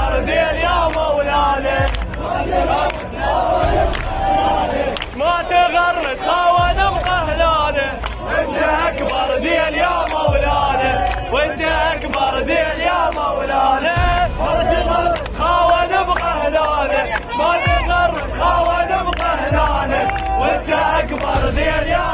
اكبر ذيل يا مولانا، ما تغر تخاون مقهلانه، انت اكبر ذيل يا مولانا، وانت اكبر ذيل يا مولانا، ما تغر تخاون مقهلانه، ما تغر تخاون مقهلانه، وانت اكبر ذيل يا